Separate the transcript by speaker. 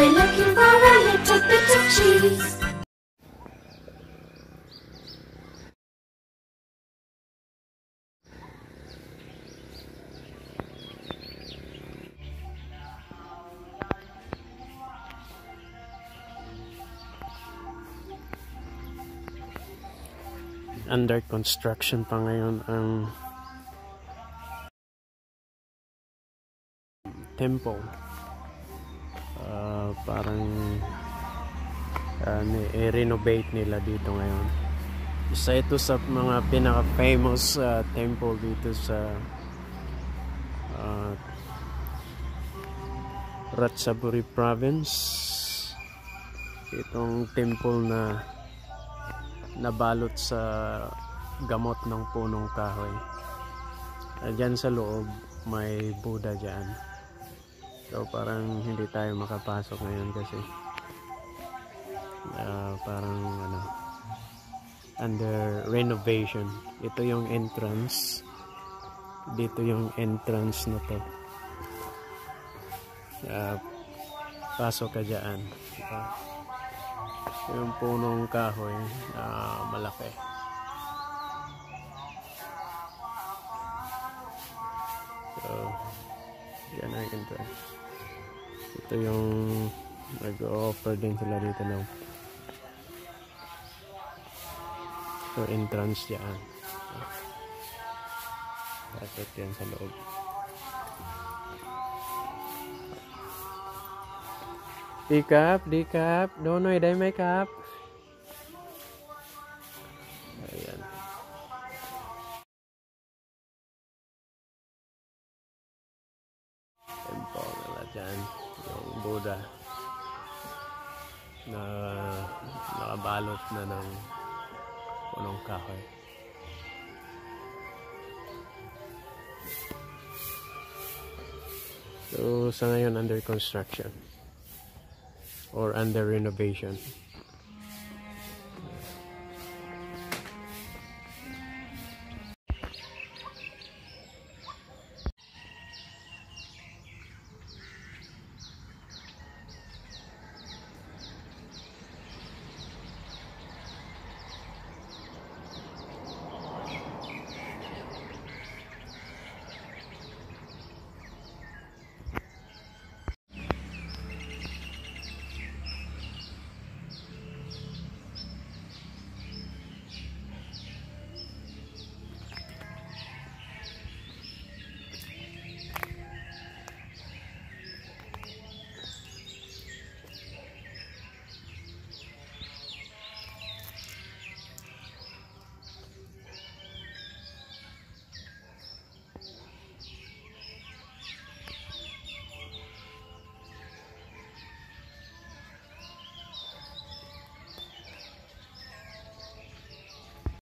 Speaker 1: We're looking for a little bit of cheese.
Speaker 2: Under construction pa ngayon ang temple. Parang i-renovate nila dito ngayon. Isa ito sa mga pinaka-famous temple dito sa Ratchaburi province. Itong temple na nabalot sa gamot ng punong kahoy. Diyan sa loob may Buddha dyan. So parang hindi tayo makapasok ngayon kasi parang under renovation. Ito yung entrance. Dito yung entrance na to. Pasok ka dyan. Yung punong kahoy malaki. So yan ang entrance. Ito yung nag-offer din sila dito ng entrance dyan. Pasok yan sa loob. Đi cáp, donoy day may cáp. Ayan. Temple nila dyan, yung Buddha na nakabalot na ng punong kahoy. So sa ngayon under construction or under renovation.